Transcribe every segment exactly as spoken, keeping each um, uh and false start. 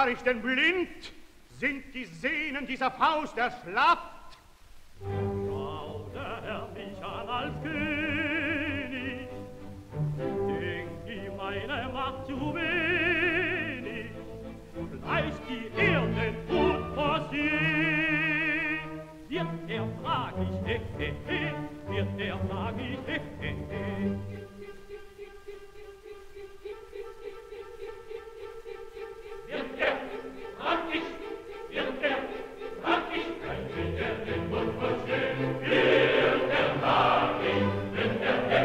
ich denn blind? Sind die Sehnen dieser Faust erschlafft? Schau der Herr mich an als König, denkt ihm meine Macht zu wenig, gleicht die Erde und versehen. Wird er frag ich, he, he, he, wird er frag ich, he, he, he. Wird er frag ich, wird er frag ich, kann wird er den Mund verstehen, wird er frag ich, wird er, he,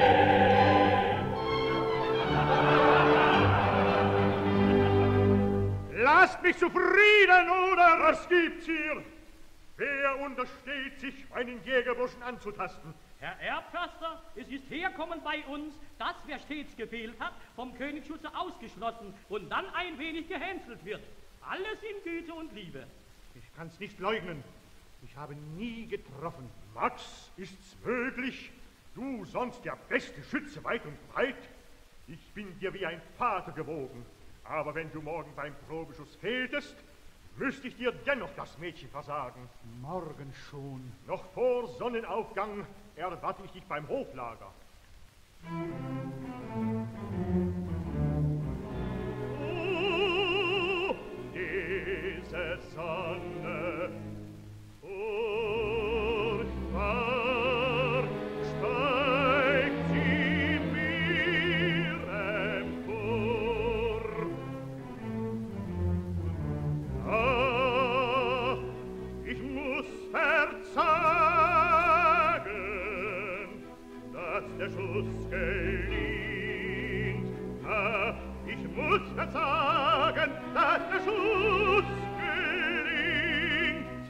he, he. Lasst mich zufrieden, oder was gibt's hier? Wer untersteht sich, meinen Jägerburschen anzutasten? Herr Erbförster, es ist herkommen bei uns, dass, wer stets gefehlt hat, vom Königsschutze ausgeschlossen und dann ein wenig gehänselt wird. Alles in Güte und Liebe. Ich kann's nicht leugnen. Ich habe nie getroffen. Max, ist's möglich? Du, sonst der beste Schütze weit und breit. Ich bin dir wie ein Vater gewogen. Aber wenn du morgen beim Probeschuss fehltest, müsste ich dir dennoch das Mädchen versagen. Morgen schon. Noch vor Sonnenaufgang erwarte ich dich beim Hoflager. Oh, diese Sonne, furchtbar steigt sie mir empor. Ah, ich muss verzagen, dass der Schuss gelingt. Ah, ich muss verzagen, dass der Schuss gelingt.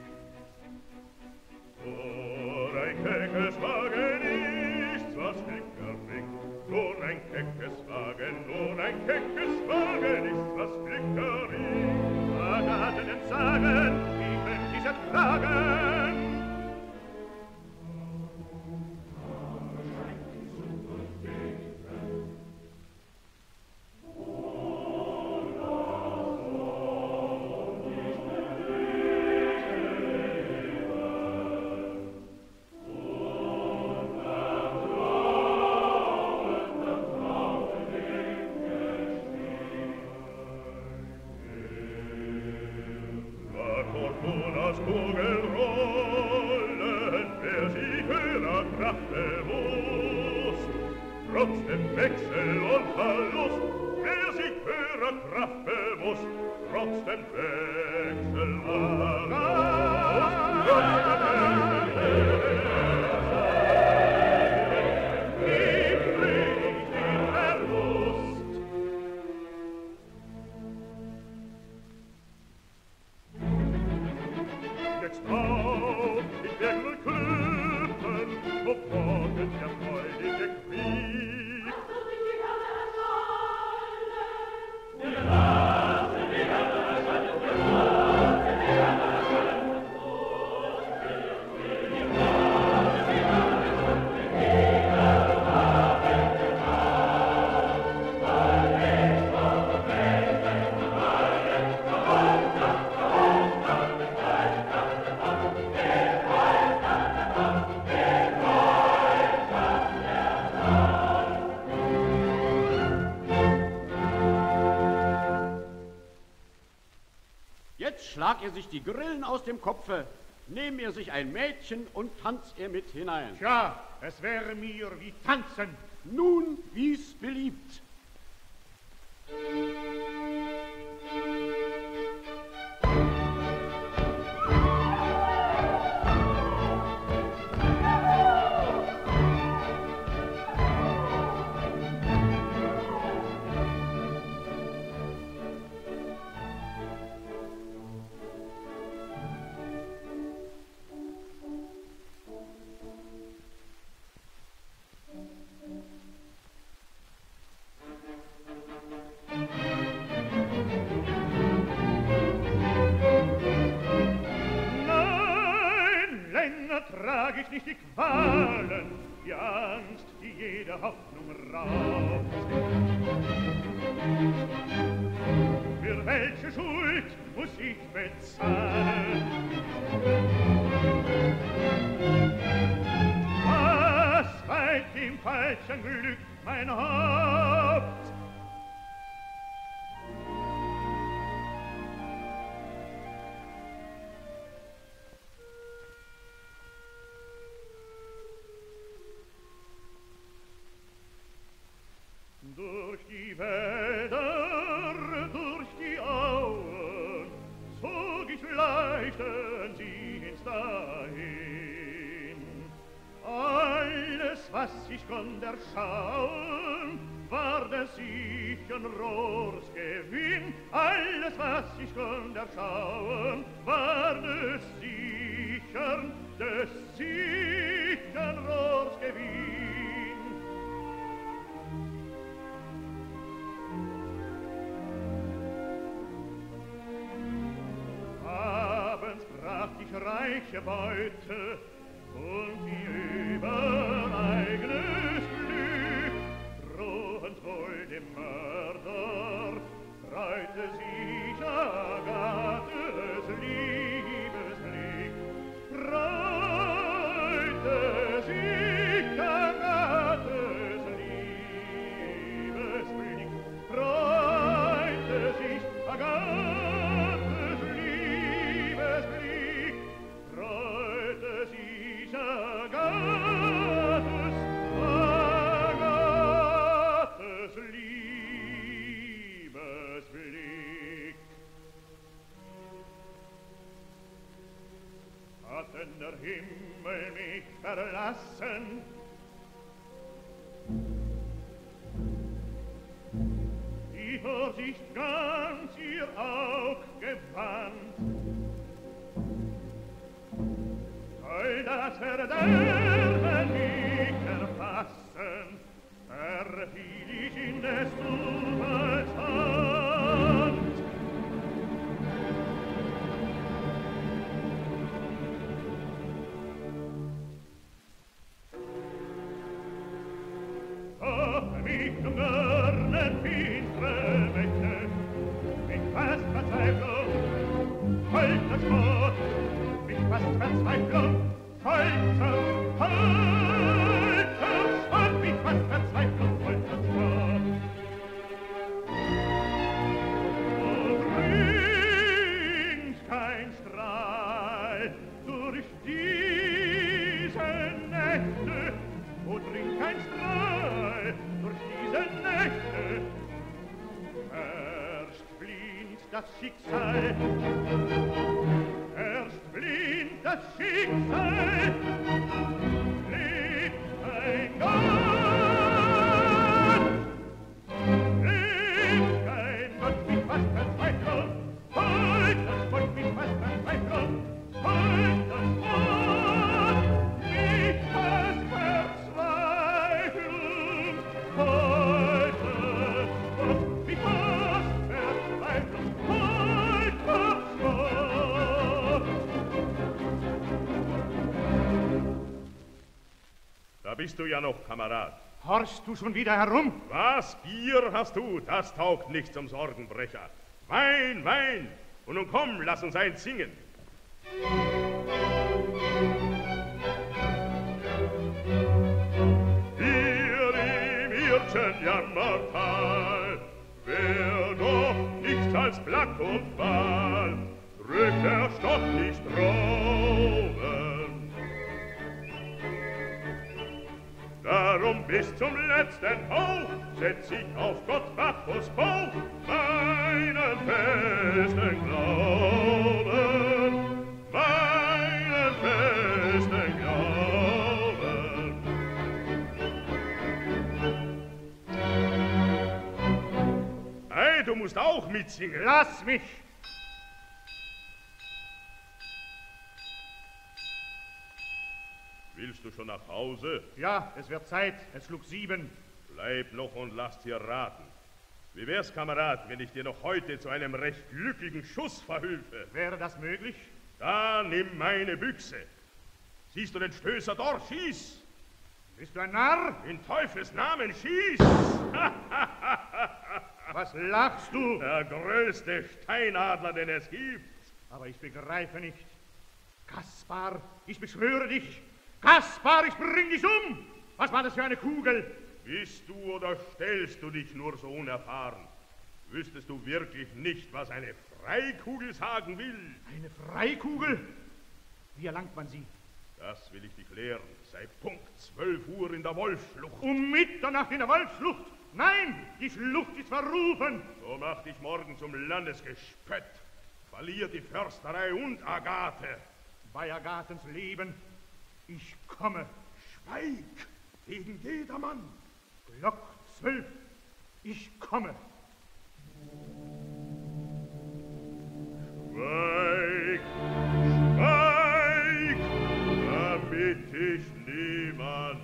Nur ein keckes Wagen ist, was Glück erbringt. Nur ein keckes Wagen, nur ein keckes Wagen ist, was Glück erbringt. Agaten entsagen, wie können diese tragen? Schlag er sich die Grillen aus dem Kopfe, nehm er sich ein Mädchen und tanz er mit hinein. Tja, es wäre mir wie tanzen. Nun, wie's beliebt. Trag ich nicht die Qualen, die Angst, die jede Hoffnung raubt. Für welche Schuld muss ich bezahlen? Was weiht im falschen Glück mein Haupt? Durch die Wälder, durch die Auen, zog ich leichten Sinns dahin. Alles, was ich konnt erschauen, war des sichern Rohrs Gewinn. Alles, was ich konnt erschauen, war des sichern, des sichern Rohrs Gewinn. Ich reiche Beute und die übereignes Glück, drohend wohl dem Mörder, freute sich Agathes Liebesblick, freute sich Agathes Liebesblick, freute sich Agathes der Himmel mich verlassen, die Vorsicht ganz ihr Aug gewandt, soll das Verderben mich erfassen, verfiel ich in des Zufalls Hand. Mich umgörnen finstre Mächte, mich fast Verzweiflung, folter Spott, mich fast Verzweiflung, folter, folter Spott, mich fast Verzweiflung, folter Spott. Und ringt kein Strahl durch diese Nächte, und ringt kein Strahl durch diese Nächte, erst blind das Schicksal, erst blind das Schicksal, lebt ein Gott, lebt kein Gott, mich fast Verzweiflung, heut das Gott, mich fast Verzweiflung, heut das Gott, mich fast Verzweiflung, heut das Gott, mich fast Verzweiflung, heut das Gott. Da bist du ja noch, Kamerad. Horchst du schon wieder herum? Was Bier hast du, das taugt nicht zum Sorgenbrecher. Wein, Wein! Und nun komm, lass uns eins singen. Hier im Irrchen Jammertal, wer noch nichts als Black und Ball, rückt der Stock nicht droben. Darum bis zum letzten Hauch setz ich auf Gott Bacchus Bauch meinen festen Glauben, meinen festen Glauben. Hey, du musst auch mitsingen. Lass mich! Willst du schon nach Hause? Ja, es wird Zeit. Es schlug sieben. Bleib noch und lass dir raten. Wie wär's, Kamerad, wenn ich dir noch heute zu einem recht glücklichen Schuss verhülfe? Wäre das möglich? Da nimm meine Büchse. Siehst du den Stößer dort? Schieß! Bist du ein Narr? In Teufels Namen, schieß! was lachst du? Der größte Steinadler, den es gibt. Aber ich begreife nicht. Kaspar, ich beschwöre dich. Kaspar, ich bring dich um. Was war das für eine Kugel? Bist du oder stellst du dich nur so unerfahren? Wüsstest du wirklich nicht, was eine Freikugel sagen will? Eine Freikugel? Wie erlangt man sie? Das will ich dich lehren. Sei Punkt zwölf Uhr in der Wolfsschlucht. Um Mitternacht in der Wolfsschlucht? Nein, die Schlucht ist verrufen. So mach dich morgen zum Landesgespött. Verlier die Försterei und Agathe. Bei Agathens Leben, ich komme. Schweig, gegen jedermann. Glock zwölf, ich komme. Schweig, schweig, damit ich niemand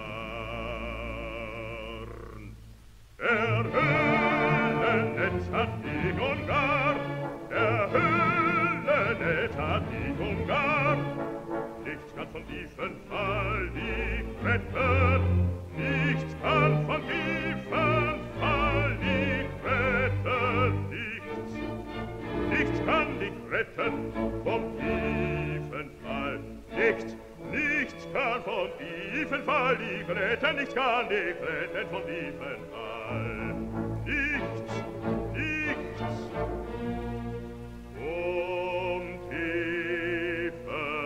warn. Der Höhlennetz hat dich umgar, der Höhlennetz hat dich umgar. Nichts kann von diesem Fall dich retten, nichts kann von diesem Fall dich retten, nichts, nichts kann dich retten vom tiefen Fall, nichts, nichts kann von tiefen Fall dich retten, nichts kann dich retten von tiefen Fall, nichts, nichts vom tiefen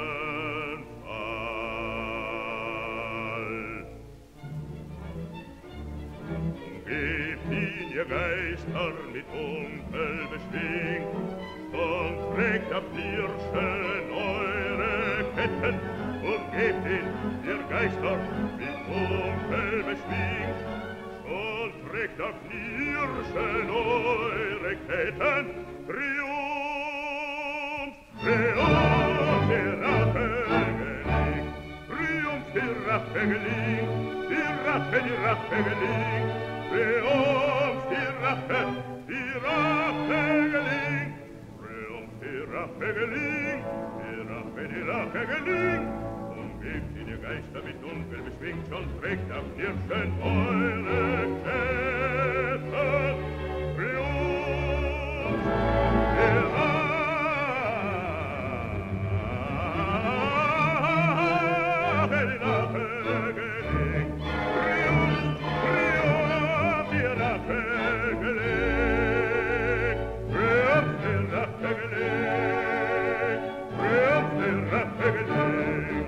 Fall. Gebt ihn, ihr Geister, mit Dunkel beschwingt, und trägt ab Knirschen eure Ketten, und gebt ihn, ihr Geister, mit Dunkel beschwingt, und trägt ab Knirschen eure Ketten, Triumph, Triumph, die Rache gelingt, Triumph, die Rache gelingt, die Rache, die Rache gelingt, Triumph, die Rache, die Rache gelingt, Triumph, die Rache gelingt, die Rache, die Rache gelingt, und gebt ihn, ihr Geister, mit Dunkel beschwingt, und trägt ab Knirschen eure Ketten, Triumph, die Rache, die Rache gelingt, Triumph, Triumph, die Rache gelingt, Triumph, die Rache gelingt, Triumph, die Rache gelingt.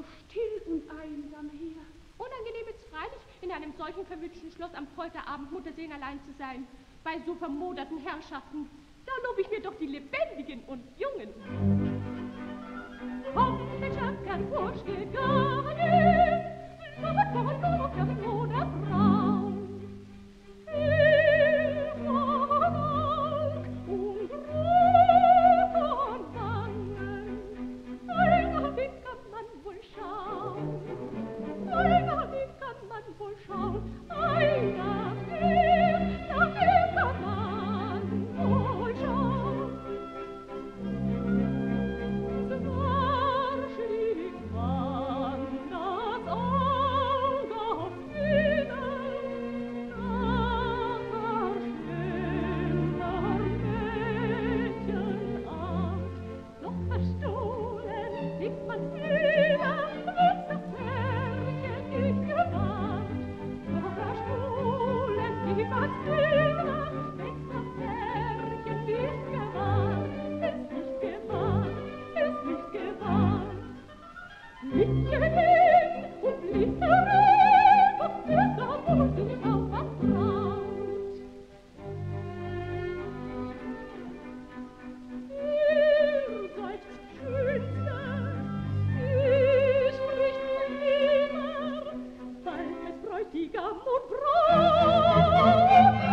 still und einsam hier. Unangenehm ist freilich, in einem solchen verwünschten Schloss am Folterabend Muttersehen allein zu sein. Bei so vermoderten Herrschaften, da lob ich mir doch die Lebendigen und Jungen. Komm, der Schafkern Bursch gegangen, Lovet kommen, kommen, kommen, oder Frau. Er war Walk und rot und Wangen, einer, den kann man wohl schauen. Einer, den kann man wohl schauen. Einer, den, nach dem kann man wohl schauen. Zwar schlägt man das Auge auf Binnen, nach verschwender Mädchenart. Doch verstohlen blickt man wieder, wird's das Pärchen nicht gewahrt. Doch verstohlen blickt man wieder, wird's das Pärchen nicht gewahrt. Ist nicht gewahrt, ist nicht gewahrt. Blicke hin und blicke zurück, ob wird da wohl sich auf was traut. Ihr seid Schönste, ihr spricht nimmer, weil es Bräutigam und Braut.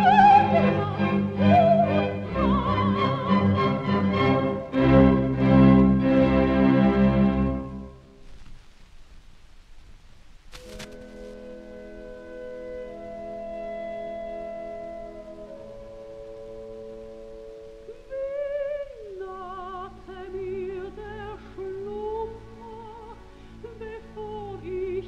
Nahte mir der Schlummer, bevor ich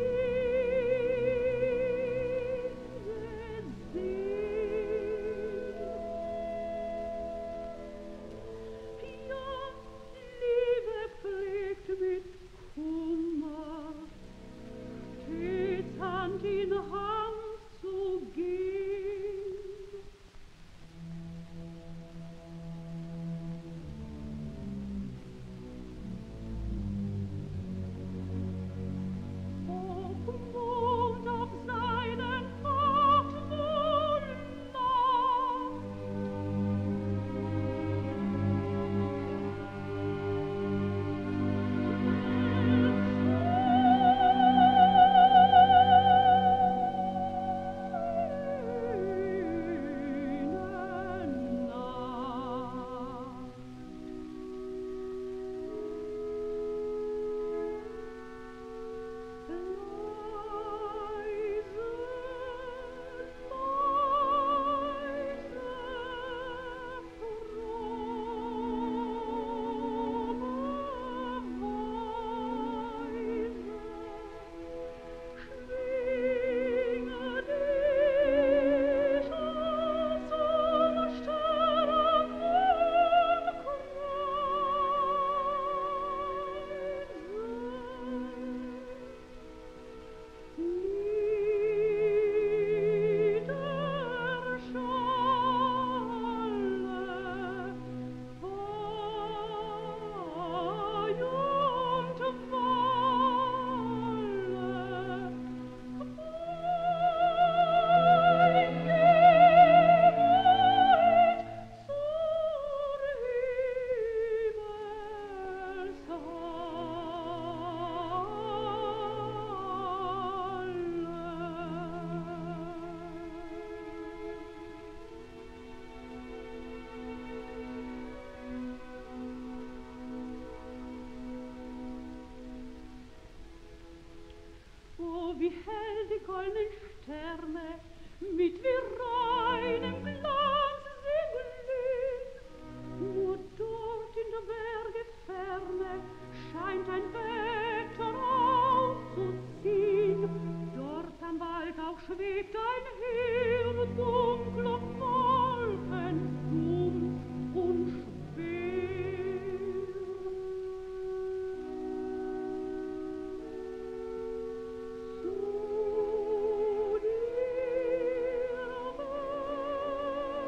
ja, Liebe pflegt mit Kummer, stets Hand in Hand zu gehen. Ob Mond auf seinen Pfad wohl naht, ihnen naht. Oh, wie hell die goldenen Sterne mit wie reinem Glanz sie glühen. Nur dort in der Berge Ferne scheint ein Wetter aufzuziehen. Dort am Waldau schwebt ein Heer dunkler Wolken, dumpf und schwer. Zu dir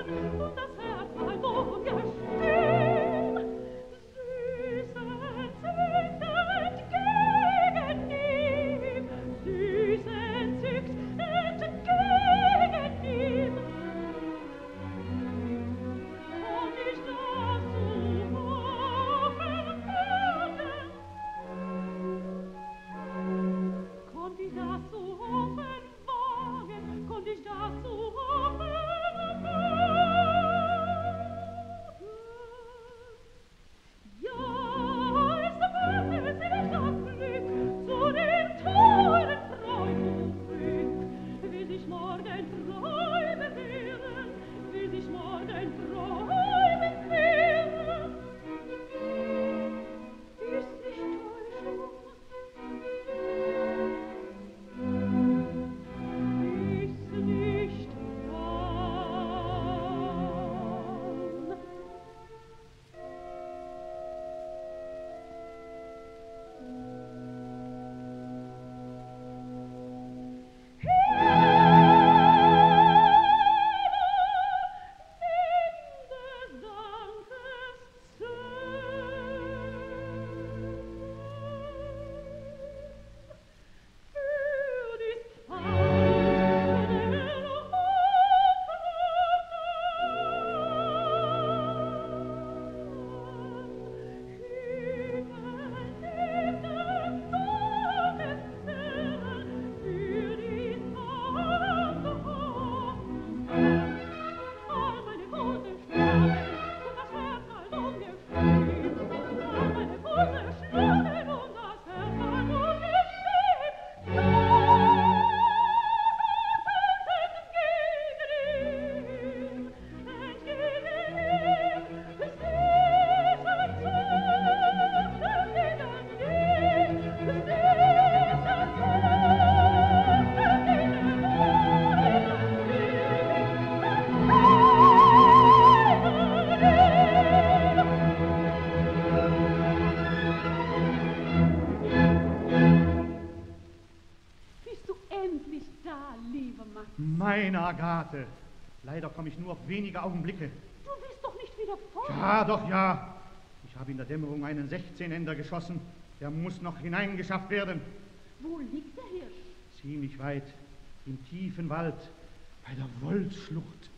Meine Agathe, leider komme ich nur auf wenige Augenblicke. Du willst doch nicht wieder fort. Ja, doch, ja. Ich habe in der Dämmerung einen Sechzehnender geschossen. Der muss noch hineingeschafft werden. Wo liegt der Hirsch? Ziemlich weit, im tiefen Wald, bei der Wolfsschlucht.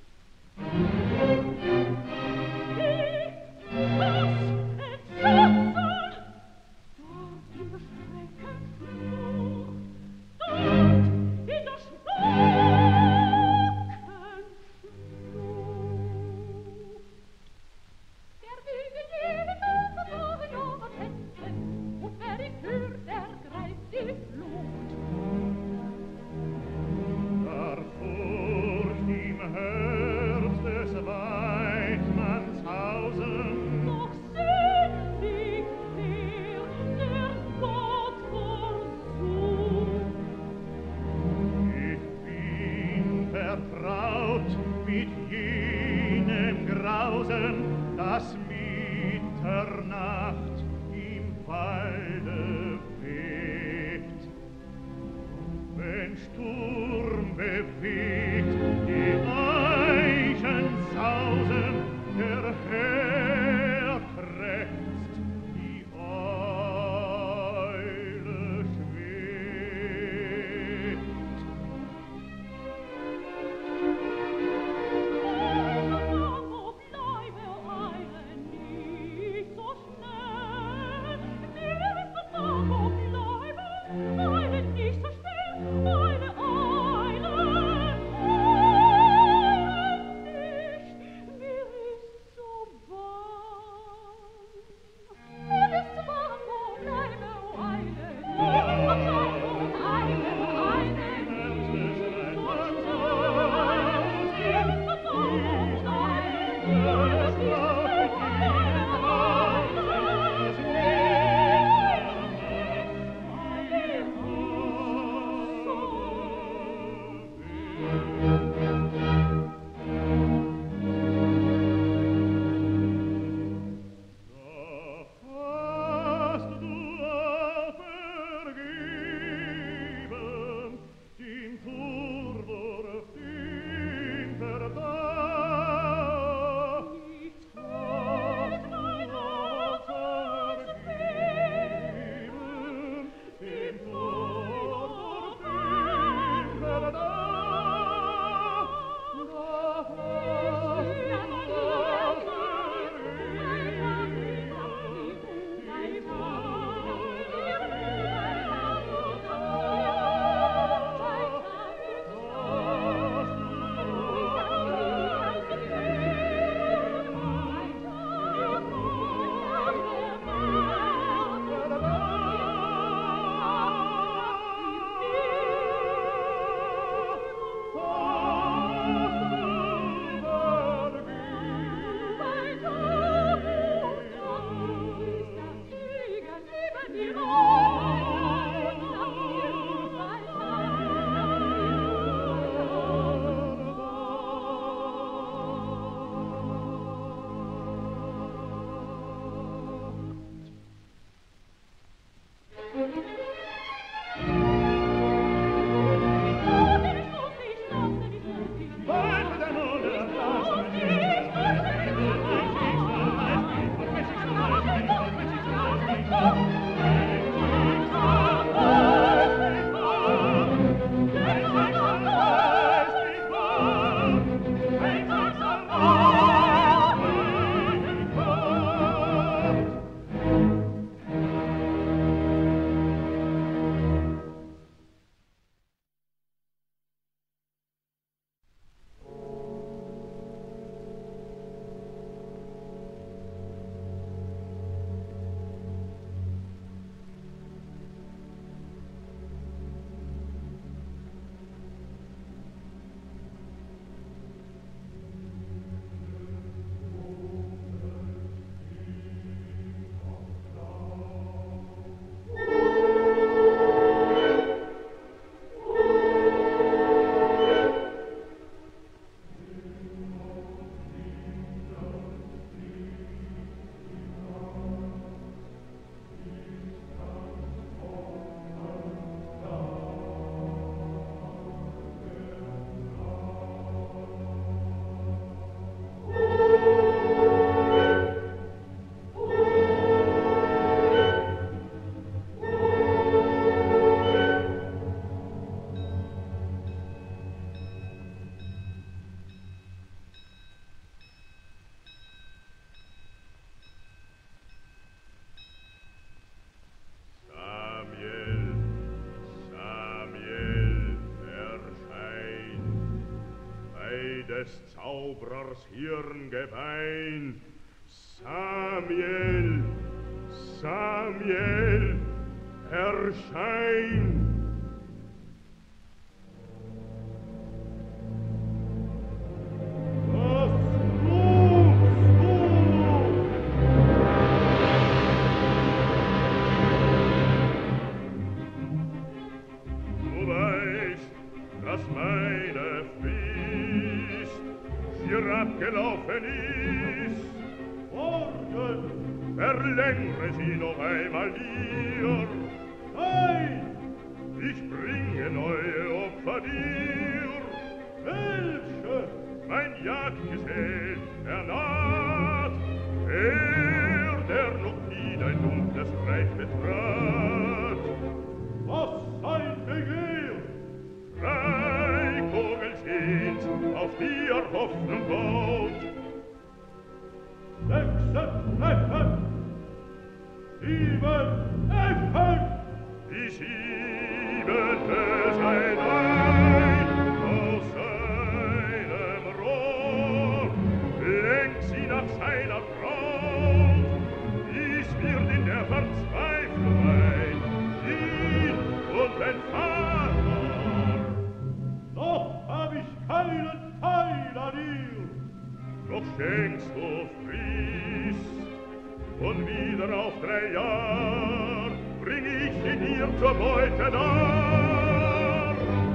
Eile nicht so schnell, Eile, Eile. des Zauberers Hirngebein. Samuel, Samuel, erschein! Gelaufen ist. Morgen verlängere sie noch einmal hier. Nein, ich bringe neue Opfer dir. Welche? Mein Jagdgesell, er naht. Er, der noch nie dein dunkles Reich betrat. Was sein Begehr? Drei Kugeln sind's, auf die er Hoffnung baut. Sechse treffen, sieben Effen, die siebente sein ein. Aus seinem Rohr lenkt sie nach seiner Braut. Dies wird in der Verzweiflung ein, ihn und den Vater. Noch hab ich keinen Teil an ihr. Doch schenkst du Frist, und wieder auf drei Jahr bring ich ihn dir zur Beute dar.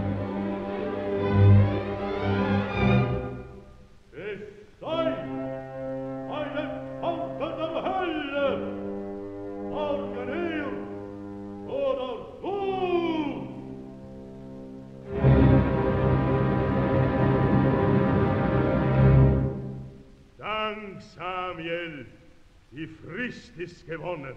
Es sei eine Pforte der Hölle, morgen er oder du. Dank, Samuel, die Frist ist gewonnen.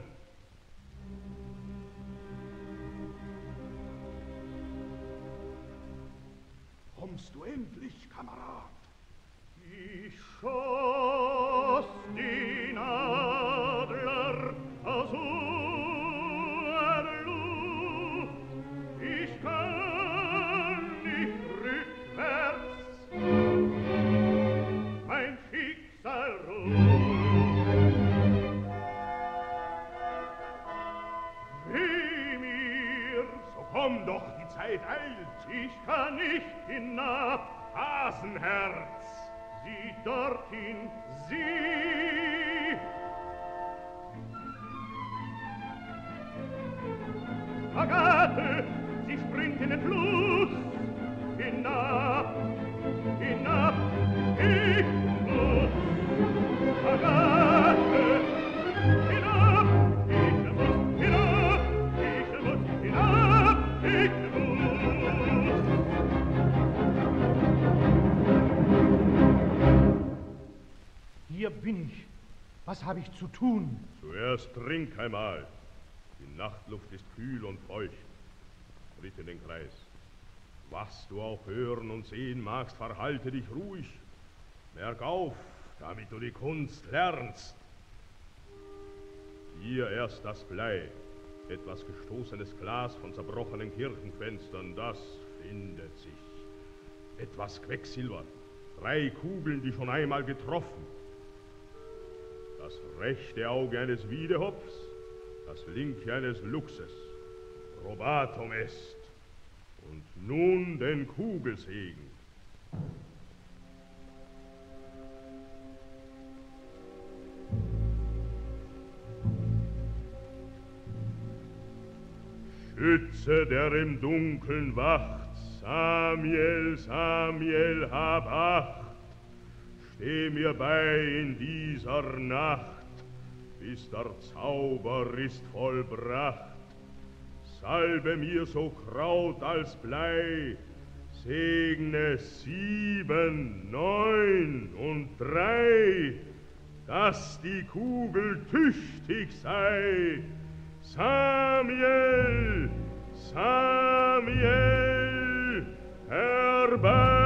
Kommst du endlich, Kamerad? Ich schoss den Adler aus hoher Luft. Ich kann nicht rückwärts mein Schicksal ruht. Weh mir, so komm doch, die Zeit eilt. Ich kann nicht hinab, Hasenherz. Sieh dorthin, sieh. Agathe, sie springt in den Fluss. Hinab, hinab, ich muss. Agathe, hinab, ich muss, hinab, ich muss, hinab, ich muss. Hier bin ich. Was habe ich zu tun? Zuerst trink einmal. Die Nachtluft ist kühl und feucht. Tritt in den Kreis. Was du auch hören und sehen magst, verhalte dich ruhig. Merk auf, damit du die Kunst lernst. Hier erst das Blei. Etwas gestoßenes Glas von zerbrochenen Kirchenfenstern, das findet sich. Etwas Quecksilber. Drei Kugeln, die schon einmal getroffen. Das rechte Auge eines Wiedehopfs, das linke eines Luchses. Probatum est. Und nun den Kugelsegen. Schütze, der im Dunkeln wacht, Samuel, Samuel, hab Acht. Steh mir bei in dieser Nacht, bis der Zauber ist vollbracht. Salbe mir so Kraut als Blei, segne sieben, neun und drei, dass die Kugel tüchtig sei. Samuel, Samuel, herbei!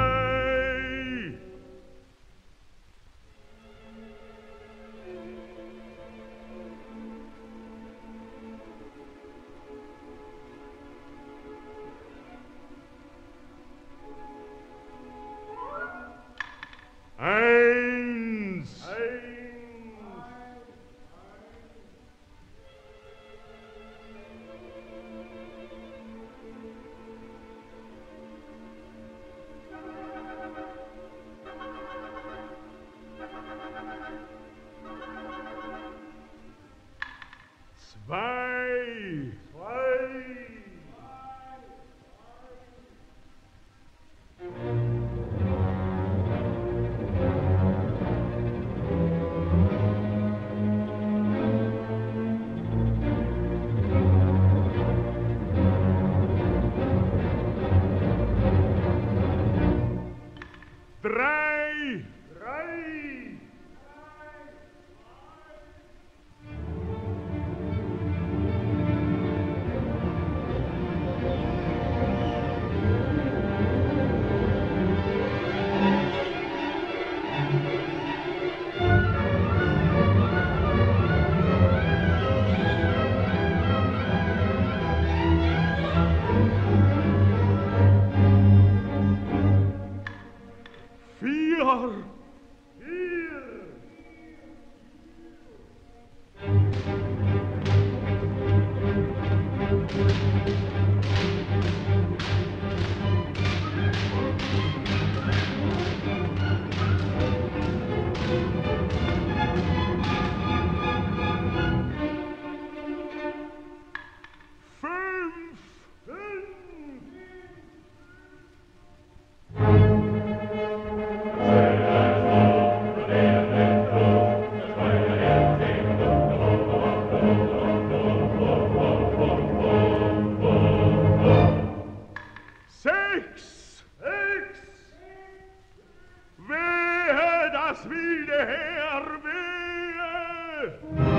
her, wehe!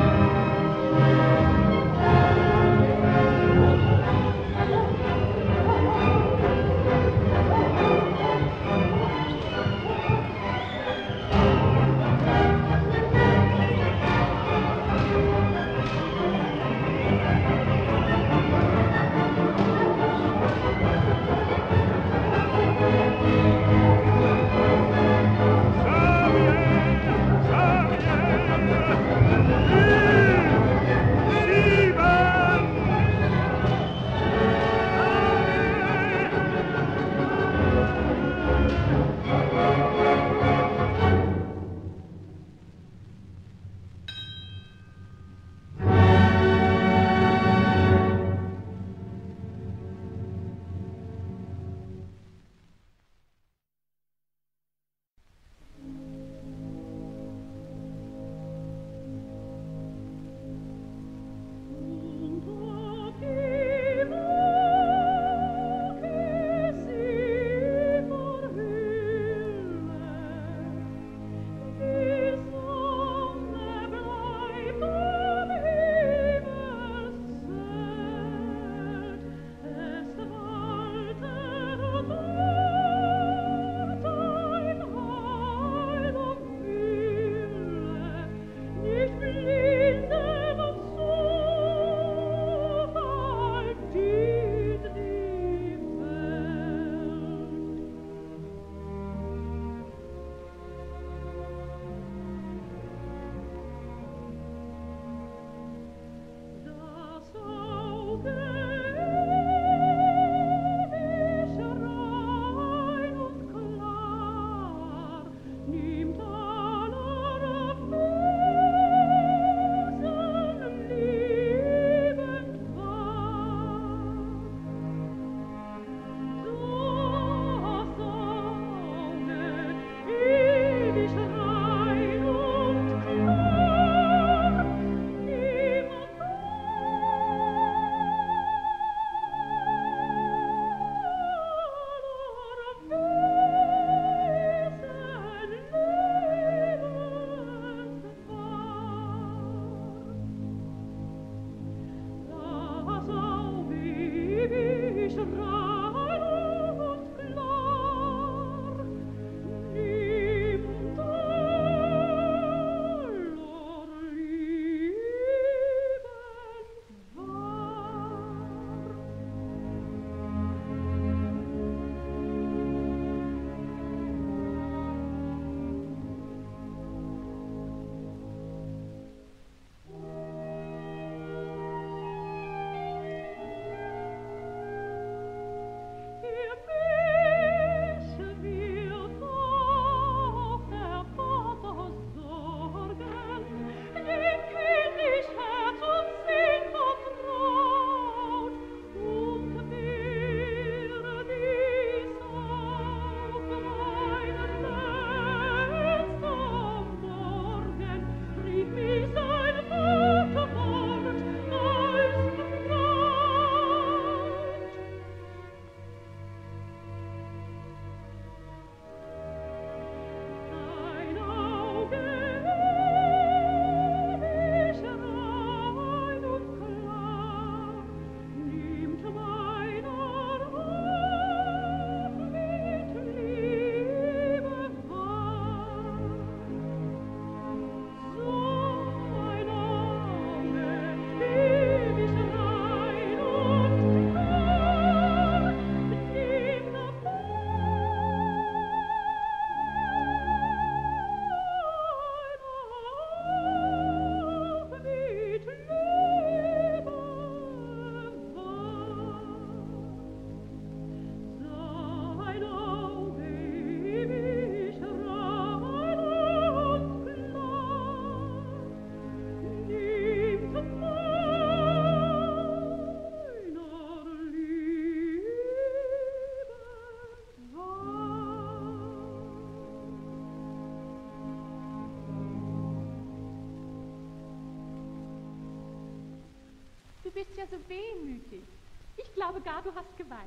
Du bist ja so wehmütig. Ich glaube gar, du hast geweint.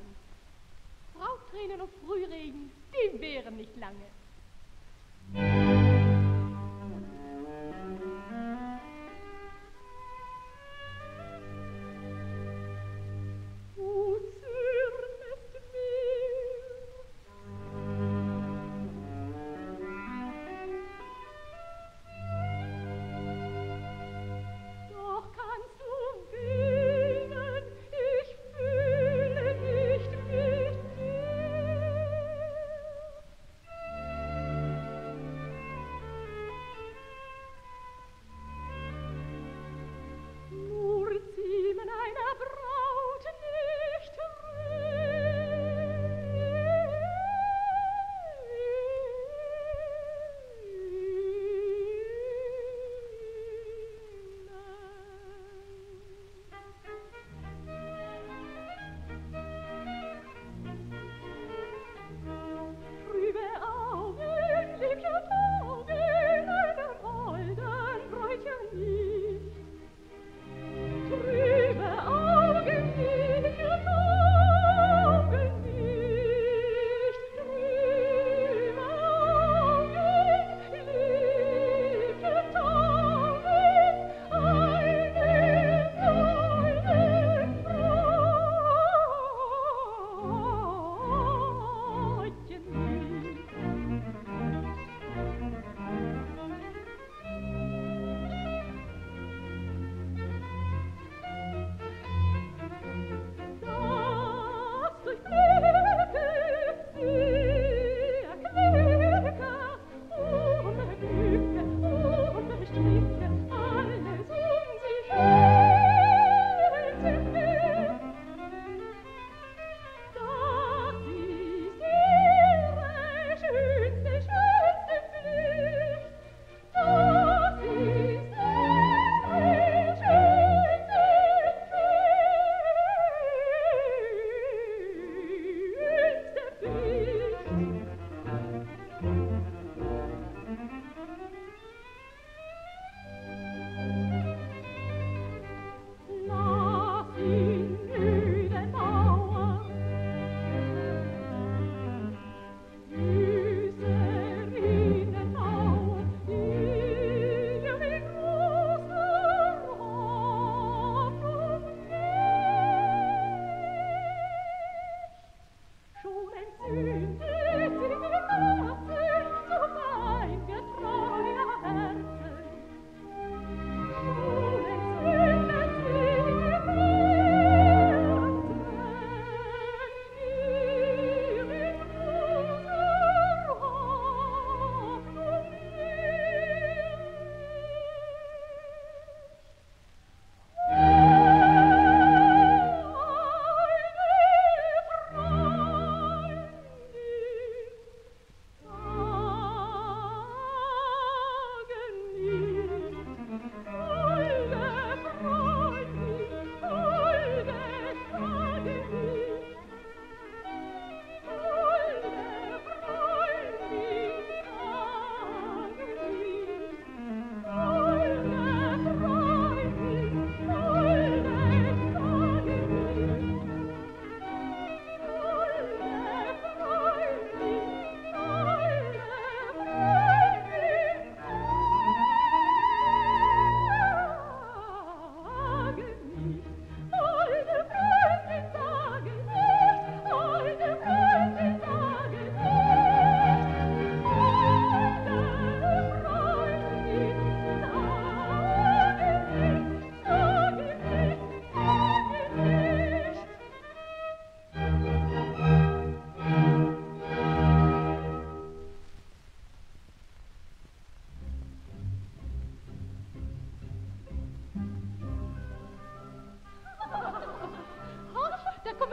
Brautränen und Frühregen, die wären nicht lange.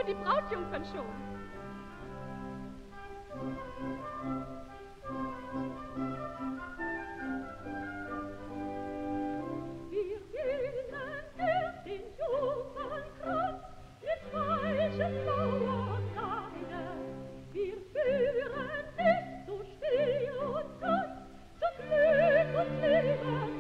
und die Brautjungfern schon. Wir gehen durch den Jungfernkranz mit falschen blauer Seide. Wir führen dich so still und ganz zum Glück und Lebensfreude.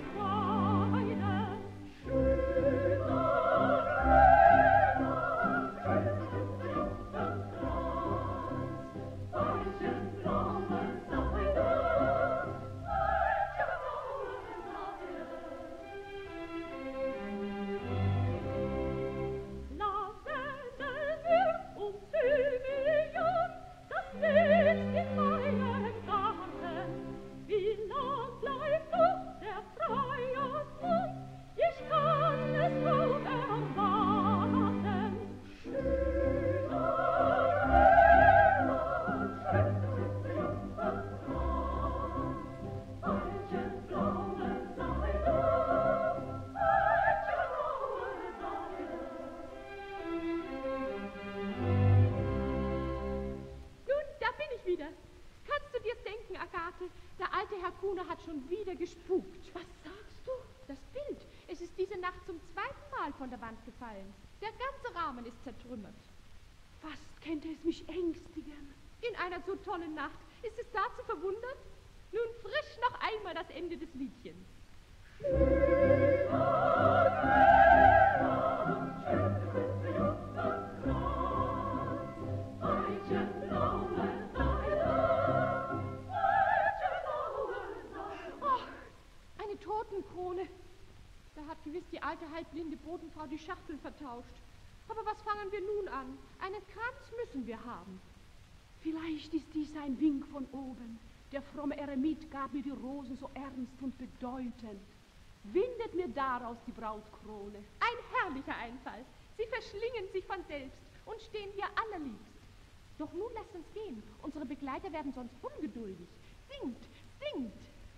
Hat schon wieder gespukt. Was sagst du? Das Bild. Es ist diese Nacht zum zweiten Mal von der Wand gefallen. Der ganze Rahmen ist zertrümmert. Fast könnte es mich ängstigen. In einer so tollen Nacht. Ist es da zu verwundern? Nun frisch noch einmal das Ende des Liedchens. Totenkrone. Da hat gewiss die alte halbblinde Bodenfrau die Schachtel vertauscht. Aber was fangen wir nun an? Einen Kranz müssen wir haben. Vielleicht ist dies ein Wink von oben. Der fromme Eremit gab mir die Rosen so ernst und bedeutend. Windet mir daraus die Brautkrone. Ein herrlicher Einfall. Sie verschlingen sich von selbst und stehen hier allerliebst. Doch nun lasst uns gehen. Unsere Begleiter werden sonst ungeduldig. Singt, singt!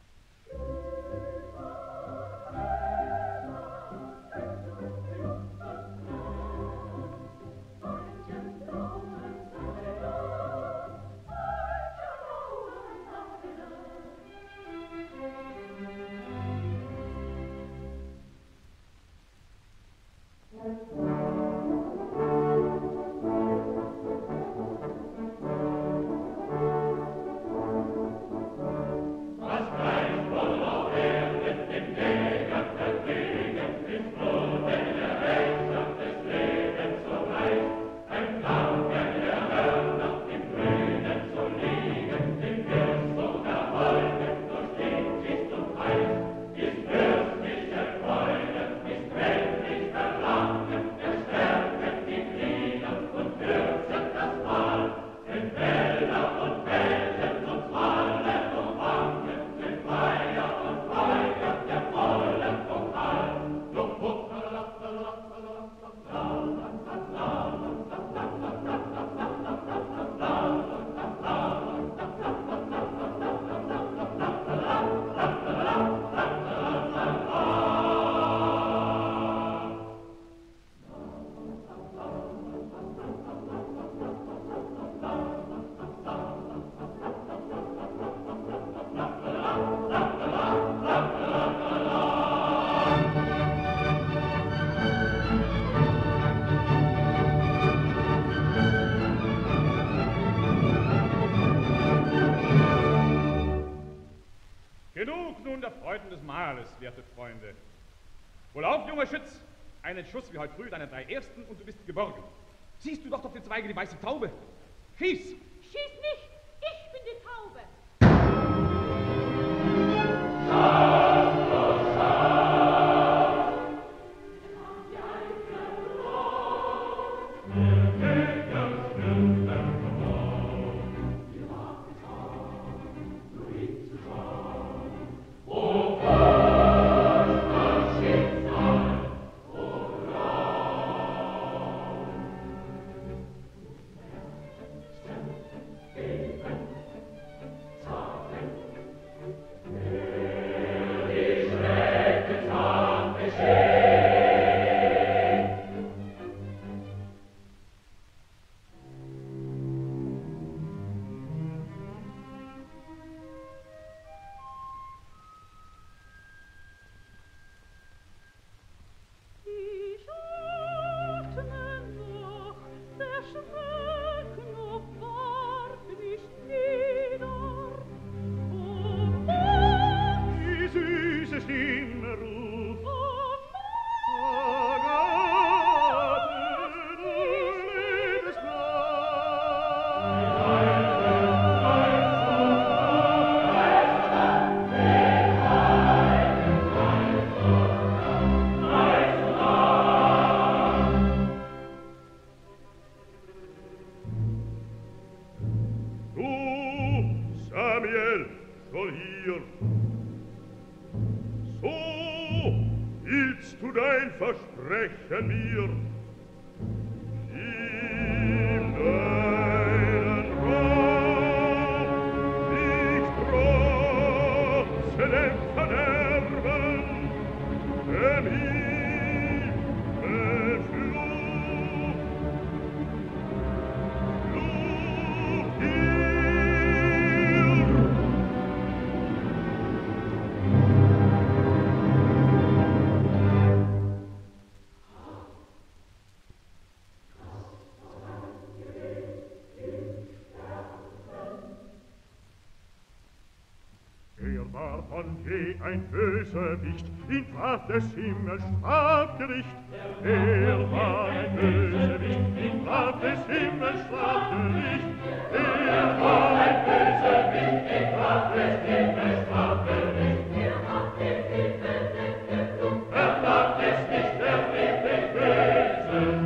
werte Freunde. Wohlauf, junger Schütz, einen Schuss wie heute früh, deinen drei ersten, und du bist geborgen. Siehst du doch auf die Zweige die weiße Taube? Schieß! Schieß nicht! Ich bin die Taube! Thank you. gibst du dein Versprechen mir? Gib deinen Rat, nicht trotze dem Verderben, dem Himmel Fluch. Fluch dir! Von je ein Bösewicht, in Rat des Himmels Strafgericht. Er war ein Bösewicht, in Rat des Himmels Strafgericht. Er war ein Bösewicht, in Rat des Himmels Strafgericht. Er hat den Himmel nicht geflucht, er mag es nicht, er lebt den Bösen.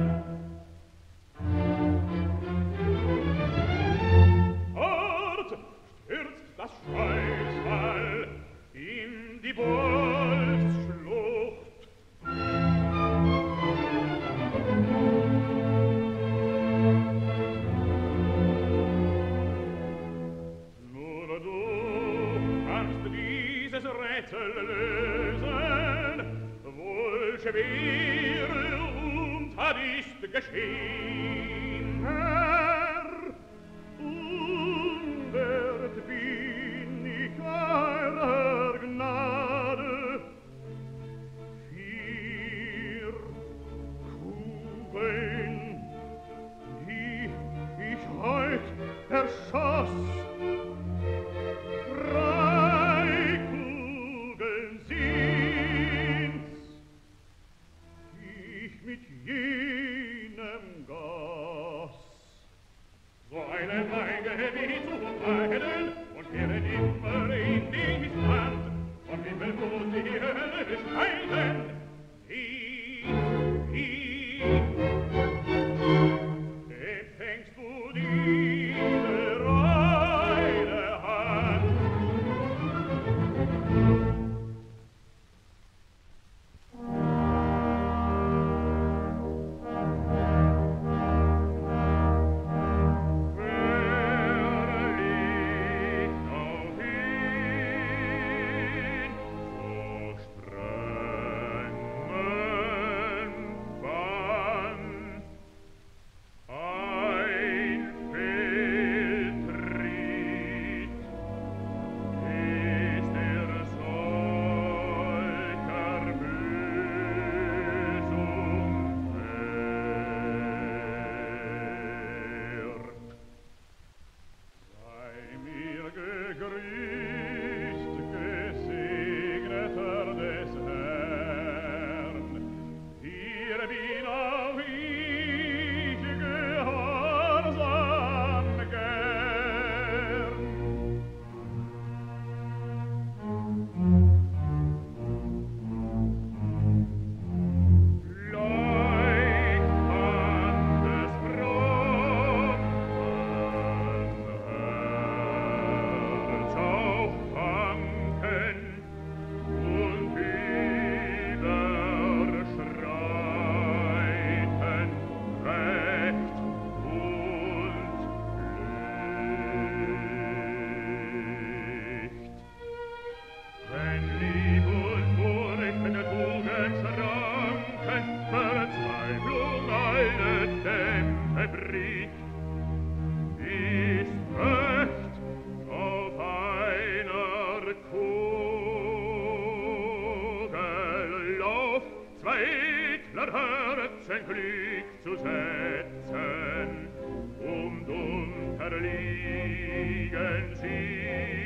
Hart stürzt das Scheusal in die Wolfsschlucht. Nur du kannst dieses Rätsel lösen, wohl schwer und hat ist geschehen. Herr, unwert bin ich eurer Gnade. Vier Kugeln, die ich heut erschoss, drei Kugeln sind's, die ich mit jenem goss. So eine Neige wie zu meiden und kehren immer in die Hand, und wie will du die Hölle scheiden? Wie, wie empfängst du diese reine Hand? Liegen sie